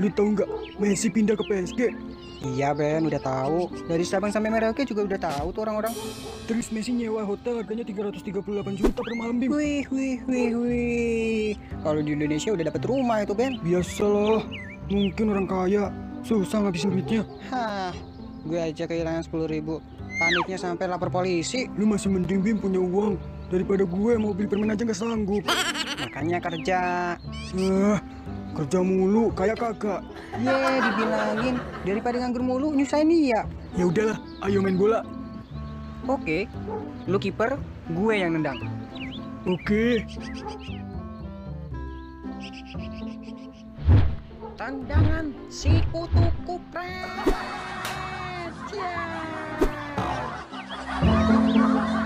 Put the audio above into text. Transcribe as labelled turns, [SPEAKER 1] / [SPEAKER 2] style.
[SPEAKER 1] Lu tahu nggak Messi pindah ke PSG?
[SPEAKER 2] Iya Ben, udah tahu. Dari Sabang sampai Merauke juga udah tahu tuh orang-orang.
[SPEAKER 1] Terus Messi nyewa hotel harganya 338 juta per malam, Bim.
[SPEAKER 2] Wih. Kalau di Indonesia udah dapet rumah itu Ben.
[SPEAKER 1] Biasalah, mungkin orang kaya susah ngabisin duitnya.
[SPEAKER 2] Hah, gue aja kehilangan 10.000. Paniknya sampai lapor polisi.
[SPEAKER 1] Lu masih mending, Bim, punya uang daripada gue mau beli permen aja nggak sanggup.
[SPEAKER 2] Makanya kerja.
[SPEAKER 1] Kerja mulu kayak kagak.
[SPEAKER 2] Dibilangin daripada nganggur mulu nyusahin dia.
[SPEAKER 1] Ya udahlah, ayo main bola.
[SPEAKER 2] Oke, lu kiper, gue yang nendang.
[SPEAKER 1] Oke.
[SPEAKER 2] Tendangan si kutu kupret.